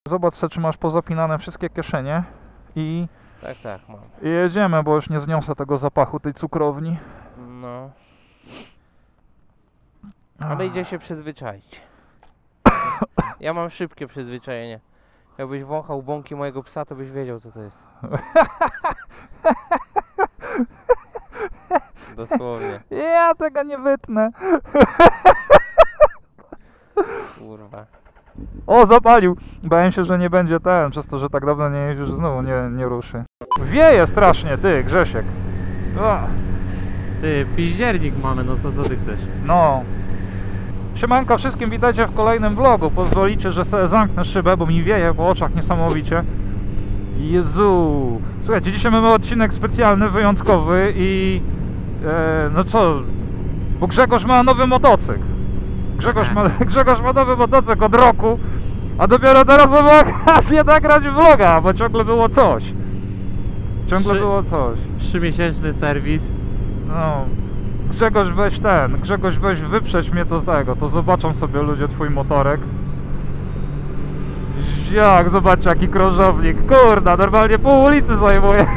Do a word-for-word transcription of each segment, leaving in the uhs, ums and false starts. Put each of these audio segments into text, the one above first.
Zobacz sobie, czy masz pozapinane wszystkie kieszenie i, Tak, tak, mam. i jedziemy, bo już nie zniosę tego zapachu tej cukrowni. No. Ale idzie się przyzwyczaić. Ja mam szybkie przyzwyczajenie. Jakbyś wąchał bąki mojego psa, to byś wiedział, co to jest. Dosłownie. Ja tego nie wytnę. Kurwa. O, zapalił. Bałem się, że nie będzie ten, przez to, że tak dawno nie jeździsz, że znowu nie, nie ruszy. Wieje strasznie, ty, Grzesiek. O, Ty, piździernik mamy, no to co ty chcesz? no. Siemanko, wszystkim witajcie w kolejnym vlogu. Pozwolicie, że sobie zamknę szybę, bo mi wieje po oczach niesamowicie. Jezu. Słuchajcie, dzisiaj mamy odcinek specjalny, wyjątkowy i... E, no co... Bo Grzegorz ma nowy motocykl. Grzegorz ma, Grzegorz ma nowy motocykl od roku, a dopiero teraz mamy okazję nagrać vloga, bo ciągle było coś. Ciągle Trzy- było coś. Trzymiesięczny serwis. No. Grzegorz, weź ten, Grzegorz, weź wyprzeć mnie to z tego, to zobaczą sobie ludzie twój motorek. Jak, zobaczcie jaki krążownik, kurda, normalnie pół ulicy zajmuje.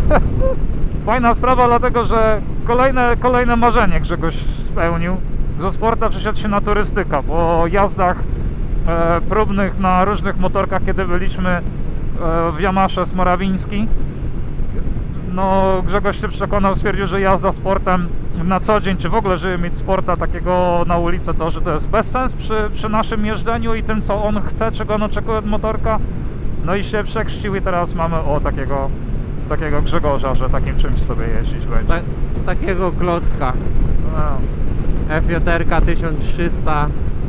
Fajna sprawa, dlatego że kolejne, kolejne marzenie Grzegorz spełnił. Ze sporta przeszedł się na turystykę, po jazdach e, próbnych na różnych motorkach, kiedy byliśmy e, w Yamasze Smorawiński. No, Grzegorz się przekonał, stwierdził, że jazda sportem na co dzień, czy w ogóle, żeby mieć sporta takiego na ulicy, to że to jest bezsens przy, przy naszym jeżdżeniu i tym, co on chce, czego on oczekuje od motorka. No i się przekrzcił i teraz mamy o takiego, takiego Grzegorza, że takim czymś sobie jeździć będzie. Ta, takiego klocka. No. F J tysiąc trzysta.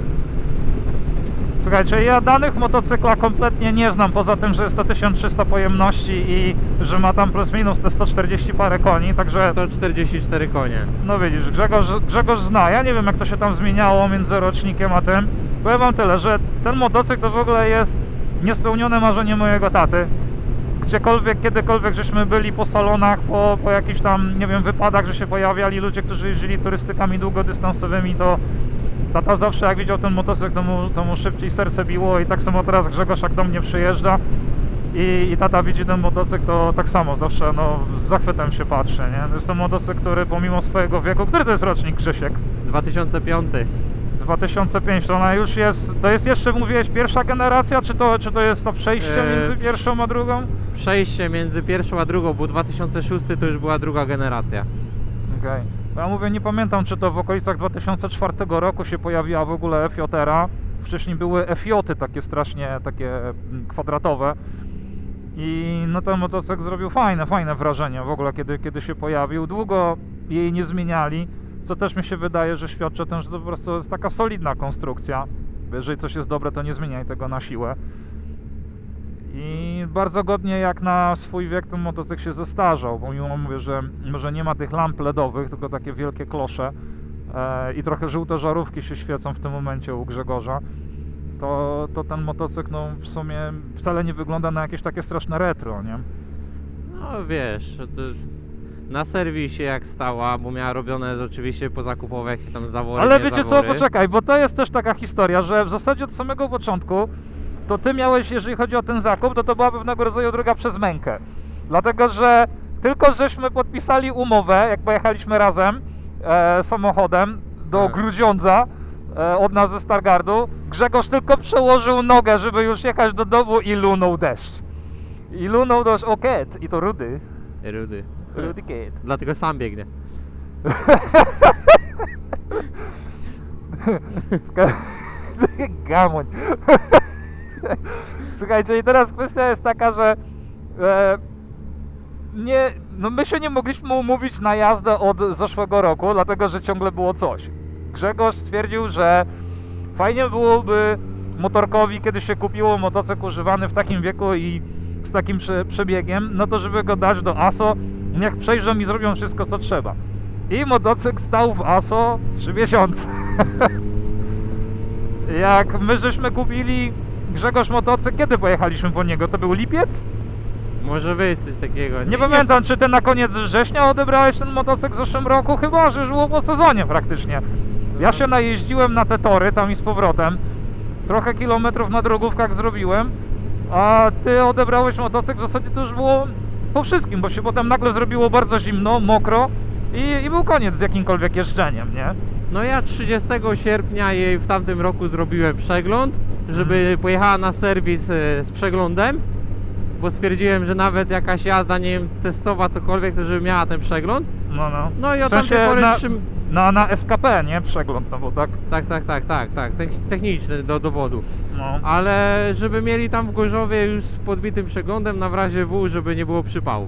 Słuchajcie, ja danych motocykla kompletnie nie znam, poza tym, że jest to tysiąc trzysta pojemności i że ma tam plus minus te sto czterdzieści parę koni, także... sto czterdzieści cztery konie. No widzisz, Grzegorz, Grzegorz zna, ja nie wiem jak to się tam zmieniało między rocznikiem a tym. Powiem wam tyle, że ten motocykl to w ogóle jest niespełnione marzenie mojego taty. Gdziekolwiek, kiedykolwiek żeśmy byli po salonach, po, po jakichś tam, nie wiem, wypadach, że się pojawiali ludzie, którzy jeździli turystykami długodystansowymi, to tata zawsze jak widział ten motocykl, to mu, to mu szybciej serce biło i tak samo teraz Grzegorz jak do mnie przyjeżdża i, i tata widzi ten motocykl, to tak samo zawsze no, z zachwytem się patrzy, nie? Jest to motocykl, który pomimo swojego wieku, który to jest rocznik, Grzesiek? dwa tysiące piąty. dwa tysiące piąty, to ona już jest, to jest jeszcze, mówiłeś, pierwsza generacja, czy to, czy to jest to przejście Eee, między pierwszą a drugą? Przejście między pierwszą a drugą, bo dwa tysiące szósty to już była druga generacja. Okej. Okay. Ja mówię, nie pamiętam, czy to w okolicach dwa tysiące czwartego roku się pojawiła w ogóle F J era. Wcześniej były F J-y takie strasznie, takie kwadratowe. I no ten motocykl zrobił fajne, fajne wrażenie w ogóle, kiedy, kiedy się pojawił. Długo jej nie zmieniali, co też mi się wydaje, że świadczy o tym, że to po prostu jest taka solidna konstrukcja. Jeżeli coś jest dobre, to nie zmieniaj tego na siłę. I bardzo godnie jak na swój wiek ten motocykl się zestarzał, bo mimo mówię, że może nie ma tych lamp ledowych, tylko takie wielkie klosze e, i trochę żółte żarówki się świecą w tym momencie u Grzegorza, to, to ten motocykl no, w sumie wcale nie wygląda na jakieś takie straszne retro, nie? No wiesz, to na serwisie jak stała, bo miała robione oczywiście pozakupowe jakieś tam zawory. Ale nie wiecie zawory. co, poczekaj, bo to jest też taka historia, że w zasadzie od samego początku to ty miałeś, jeżeli chodzi o ten zakup, to to była pewnego rodzaju droga przez mękę. Dlatego, że tylko żeśmy podpisali umowę, jak pojechaliśmy razem e, samochodem do Tak. Grudziądza e, od nas ze Stargardu, Grzegorz tylko przełożył nogę, żeby już jechać do domu i lunął deszcz. I lunął deszcz, o ket, i to rudy. Rudy. Rudy ket. Dlatego sam biegnie. Gamoń. Słuchajcie, i teraz kwestia jest taka, że e, nie, no my się nie mogliśmy umówić na jazdę od zeszłego roku, dlatego że ciągle było coś. Grzegorz stwierdził, że fajnie byłoby motorkowi, kiedy się kupiło motocykl używany w takim wieku i z takim prze, przebiegiem, no to żeby go dać do A S O, niech przejrzą i zrobią wszystko co trzeba. I motocykl stał w A S O trzy miesiące. Jak my żeśmy kupili Grzegorz motocykl, kiedy pojechaliśmy po niego? To był lipiec? Może być coś takiego. Nie, nie pamiętam, czy ty na koniec września odebrałeś ten motocykl w zeszłym roku? Chyba, że już było po sezonie praktycznie. Ja się najeździłem na te tory tam i z powrotem. Trochę kilometrów na drogówkach zrobiłem a ty odebrałeś motocykl, w zasadzie to już było po wszystkim, bo się potem nagle zrobiło bardzo zimno, mokro i, i był koniec z jakimkolwiek jeżdżeniem, nie? No ja trzydziestego sierpnia jej w tamtym roku zrobiłem przegląd, żeby pojechała na serwis e, z przeglądem, bo stwierdziłem, że nawet jakaś jazda, nie wiem, testowa, cokolwiek, to żeby miała ten przegląd. No, no. No i W od sensie tamtej pory na, trzym... na, na S K P, nie? Przegląd, no bo tak, Tak, tak, tak, tak, tak, Tech- techniczny do dowodu. no. Ale żeby mieli tam w Gorzowie już z podbitym przeglądem na w razie W, żeby nie było przypału.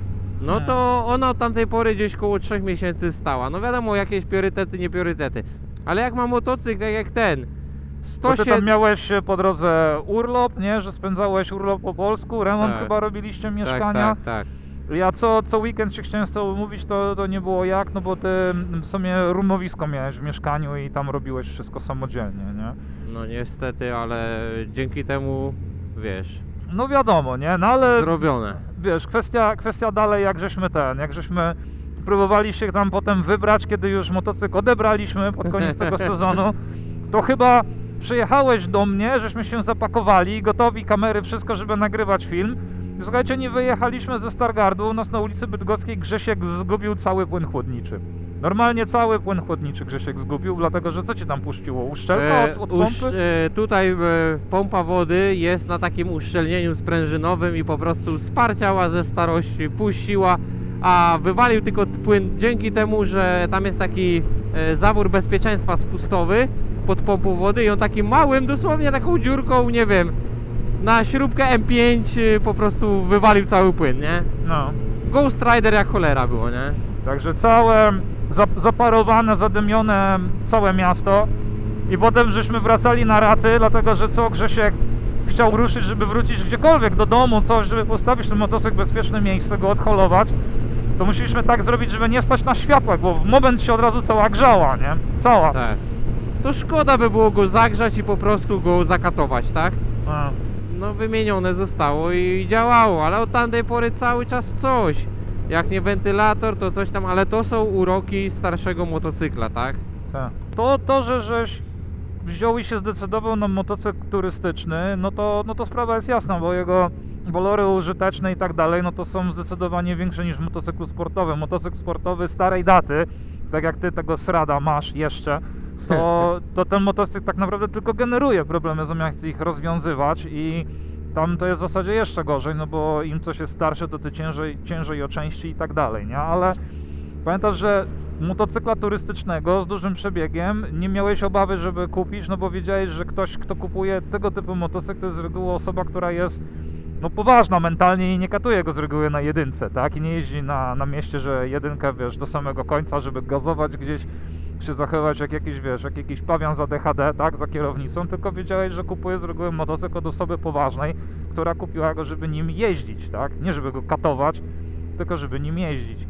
No Nie. to ona od tamtej pory gdzieś koło trzech miesięcy stała. No wiadomo, jakieś priorytety, nie priorytety. Ale jak ma motocykl, tak jak ten, Bo ty sto tam siedem... miałeś po drodze urlop, nie? Że spędzałeś urlop po polsku, remont Tak. chyba robiliście mieszkania. Tak, tak, tak. Ja co, co weekend się chciałem z tobą mówić, to, to nie było jak, no bo ty w sumie rumowisko miałeś w mieszkaniu i tam robiłeś wszystko samodzielnie, nie? No niestety, ale dzięki temu, wiesz, No wiadomo, nie? No ale zrobione. wiesz, kwestia, kwestia dalej, jak żeśmy ten, jak żeśmy próbowali się tam potem wybrać, kiedy już motocykl odebraliśmy pod koniec tego sezonu, to chyba przyjechałeś do mnie, żeśmy się zapakowali, gotowi, kamery, wszystko, żeby nagrywać film. I słuchajcie, nie wyjechaliśmy ze Stargardu, u nas na ulicy Bydgoskiej Grzesiek zgubił cały płyn chłodniczy. Normalnie cały płyn chłodniczy Grzesiek zgubił, dlatego że co ci tam puściło? Uszczelka od, od E, usz- pompy? e, tutaj e, pompa wody jest na takim uszczelnieniu sprężynowym i po prostu sparciała ze starości, puściła, a wywalił tylko płyn dzięki temu, że tam jest taki e, zawór bezpieczeństwa spustowy pod pompą wody i on takim małym, dosłownie taką dziurką, nie wiem, na śrubkę M pięć e, po prostu wywalił cały płyn, nie? No. Ghost Rider jak cholera było, nie? Także całe za- zaparowane, zadymione całe miasto i potem żeśmy wracali na raty, dlatego że co, Grzesiek chciał ruszyć, żeby wrócić gdziekolwiek do domu, coś, żeby postawić ten motocykl w bezpieczne miejsce, go odholować, to musieliśmy tak zrobić, żeby nie stać na światłach, bo w moment się od razu cała grzała, nie? Cała. Tak. To szkoda by było go zagrzać i po prostu go zakatować, tak? A. No wymienione zostało i działało, ale od tamtej pory cały czas coś. Jak nie wentylator, to coś tam, ale to są uroki starszego motocykla, tak? Tak. To, to, że żeś wziął i się zdecydował na motocykl turystyczny, no to, no to sprawa jest jasna, bo jego walory użyteczne i tak dalej, no to są zdecydowanie większe niż w motocyklu sportowym. Motocykl sportowy starej daty, tak jak ty tego Srada masz jeszcze, to, to ten motocykl tak naprawdę tylko generuje problemy, zamiast ich rozwiązywać i tam to jest w zasadzie jeszcze gorzej, no bo im coś jest starsze, to ty ciężej, ciężej o części i tak dalej, nie? Ale pamiętasz, że motocykla turystycznego z dużym przebiegiem nie miałeś obawy, żeby kupić, no bo wiedziałeś, że ktoś, kto kupuje tego typu motocykl, to jest z reguły osoba, która jest no poważna mentalnie i nie katuje go z reguły na jedynce, tak? I nie jeździ na, na mieście, że jedynkę, wiesz, do samego końca, żeby gazować gdzieś, się zachować jak jakiś, wiesz, jak jakiś pawian za D H D, tak? Za kierownicą, tylko wiedziałeś, że kupuje z reguły motocykl od osoby poważnej, która kupiła go, żeby nim jeździć, tak? Nie żeby go katować, tylko żeby nim jeździć.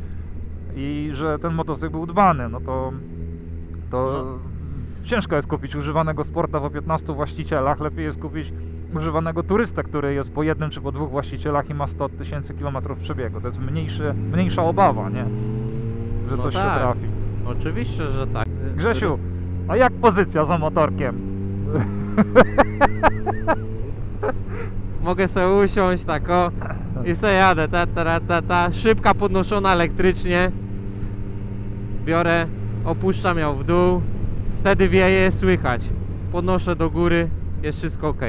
I że ten motocykl był dbany, no to, to No. ciężko jest kupić używanego sporta po piętnastu właścicielach, lepiej jest kupić używanego turystę, który jest po jednym czy po dwóch właścicielach i ma sto tysięcy kilometrów przebiegu. To jest mniejszy, mniejsza obawa, nie? Że No coś tak. się trafi. Oczywiście, że tak. Grzesiu, a jak pozycja za motorkiem? Mogę sobie usiąść tak o i sobie jadę, ta, ta, ta, ta, szybka podnoszona elektrycznie. Biorę, opuszczam ją w dół, wtedy wieje, słychać. Podnoszę do góry, jest wszystko ok.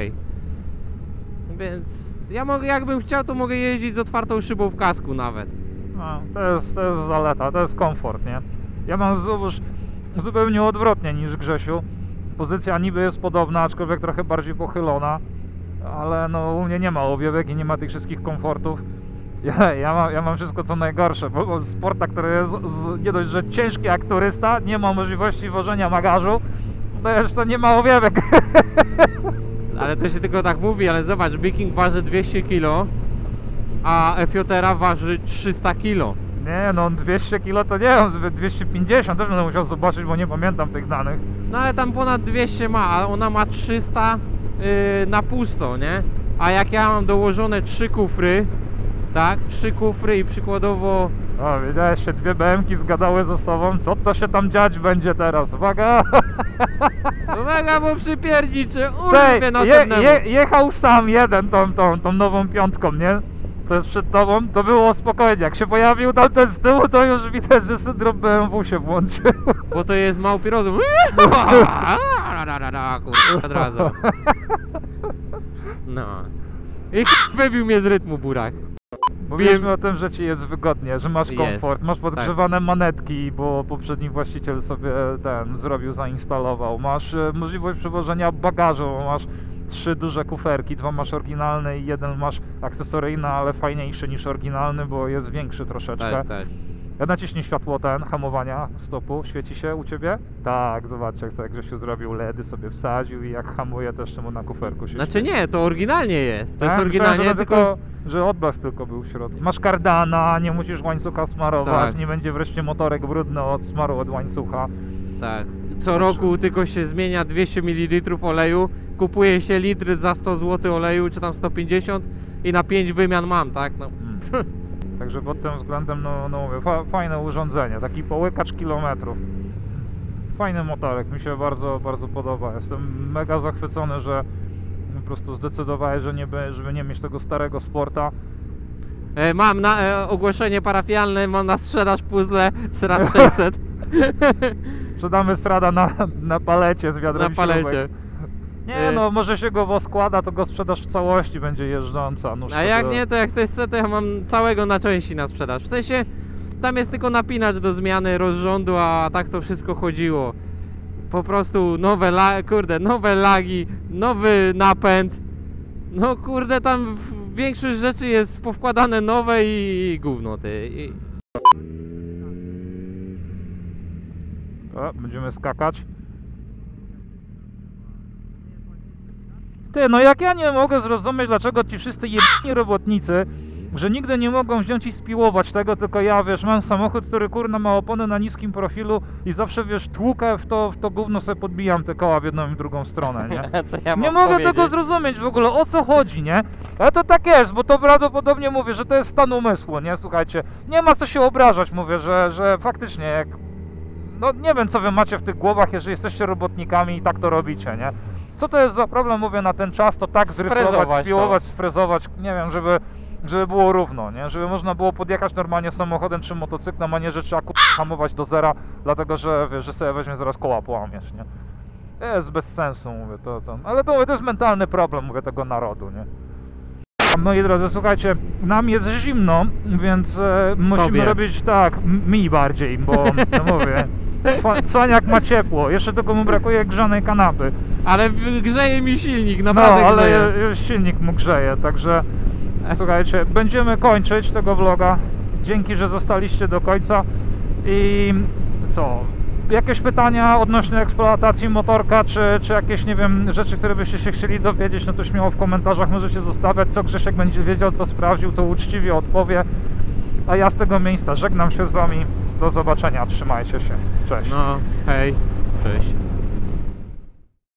Więc ja mogę, jakbym chciał, to mogę jeździć z otwartą szybą w kasku nawet. No, to jest, to jest zaleta, to jest komfort, nie? Ja mam zobacz, zupełnie odwrotnie niż Grzesiu. Pozycja niby jest podobna, aczkolwiek trochę bardziej pochylona, ale no u mnie nie ma owiewek i nie ma tych wszystkich komfortów. Ja, ja, mam, ja mam wszystko co najgorsze, bo bo sporta, który jest z, nie dość, że ciężki jak turysta, nie ma możliwości wożenia bagażu, to jeszcze nie ma owiewek. Ale to się tylko tak mówi, ale zobacz, Viking waży dwieście kilo, a Efiotera waży trzysta kilo. Nie no, dwieście kilo to nie, on dwieście pięćdziesiąt, też będę musiał zobaczyć, bo nie pamiętam tych danych. No ale tam ponad dwieście ma, a ona ma trzysta yy, na pusto, nie? A jak ja mam dołożone trzy kufry, tak? Trzy kufry i przykładowo O, wiedziałeś, się dwie B M ki zgadały ze sobą, co to się tam dziać będzie teraz, uwaga! Uwaga, bo przypierdziczy, Tej, urwie je, następnemu. je, jechał sam jeden tą, tą, tą nową piątką, nie? Co jest przed tobą, to było spokojnie, jak się pojawił tamten z tyłu, to już widać, że syndrom B M W się włączył. Bo to jest małpi rozum. Kurwa, od razu. No. I wybił mnie z rytmu burak. Mówiliśmy o tym, że ci jest wygodnie, że masz Jest, komfort, masz podgrzewane manetki, bo poprzedni właściciel sobie ten zrobił, zainstalował. Masz e, możliwość przewożenia bagażu, bo masz trzy duże kuferki, dwa masz oryginalne i jeden masz akcesoryjny, ale fajniejszy niż oryginalny, bo jest większy troszeczkę. Tak, tak. Ja naciśnij światło ten, hamowania stopu, świeci się u ciebie? Tak, zobaczcie, jak sobie Grzesiu zrobił L E D y, sobie wsadził i jak hamuje też mu na kuferku się Znaczy świeci. nie, to oryginalnie jest. To Tak? jest Myślałem, oryginalnie, że, tylko... tylko, że odblask tylko był w środku. Masz kardana, nie musisz łańcucha smarować, Tak. nie będzie wreszcie motorek brudny od smaru od łańcucha. Tak. Co roku tylko się zmienia dwieście mililitrów oleju, kupuje się litr za sto złotych oleju, czy tam sto pięćdziesiąt i na pięć wymian mam, tak? No. Hmm. Także pod tym względem, no, no mówię, fa fajne urządzenie, taki połykacz kilometrów. Fajny motorek, mi się bardzo, bardzo podoba. Jestem mega zachwycony, że po prostu zdecydowałeś, że nie, by- żeby nie mieć tego starego Sporta. E, mam na e, ogłoszenie parafialne, mam na sprzedaż puzzle Srat sześćset. Sprzedamy Srada na, na palecie z wiadrem Na palecie. śrubek. Nie Y- no, może się go poskłada, to go sprzedaż w całości będzie jeżdżąca. No, A jak nie, to jak ktoś chce, to ja mam całego na części na sprzedaż. W sensie, tam jest tylko napinacz do zmiany rozrządu, a tak to wszystko chodziło. Po prostu nowe la kurde, nowe lagi, nowy napęd. No kurde, tam w- większość rzeczy jest powkładane nowe i, i gówno ty. I... O, będziemy skakać. Ty, no jak ja nie mogę zrozumieć, dlaczego ci wszyscy jebani robotnicy, że nigdy nie mogą wziąć i spiłować tego, tylko ja, wiesz, mam samochód, który kurna ma opony na niskim profilu i zawsze, wiesz, tłukę w to, w to gówno sobie podbijam te koła w jedną i w drugą stronę, nie? Co ja Nie mam mogę powiedzieć? tego zrozumieć w ogóle, o co chodzi, nie? Ale to tak jest, bo to prawdopodobnie mówię, że to jest stan umysłu, nie? Słuchajcie, nie ma co się obrażać, mówię, że, że faktycznie jak... No nie wiem, co wy macie w tych głowach, jeżeli jesteście robotnikami i tak to robicie, nie? Co to jest za problem, mówię, na ten czas, to tak zryflować, Sfrezować spiłować, to. sfrezować, nie wiem, żeby... Żeby było równo, nie? Żeby można było podjechać normalnie samochodem czy motocyklem, a nie, że trzeba k***a hamować do zera, dlatego że wiesz, że sobie weźmie zaraz koła połamiesz, nie? To jest bez sensu, mówię, to, to... Ale to, mówię, to jest mentalny problem, mówię, tego narodu, nie? Moi drodzy, słuchajcie, nam jest zimno, więc e, musimy Tobie. robić tak, m- mi bardziej, bo, no mówię, cwa- cwaniak ma ciepło, jeszcze tylko mu brakuje grzanej kanapy. Ale grzeje mi silnik, No, naprawdę ale grzeje. już silnik mu grzeje, także słuchajcie, będziemy kończyć tego vloga. Dzięki, że zostaliście do końca. I co? Jakieś pytania odnośnie eksploatacji motorka, czy, czy jakieś, nie wiem, rzeczy, które byście się chcieli dowiedzieć, no to śmiało w komentarzach możecie zostawiać. Co Grzesiek będzie wiedział, co sprawdził, to uczciwie odpowie. A ja z tego miejsca żegnam się z wami. Do zobaczenia, trzymajcie się. Cześć. No, hej, cześć.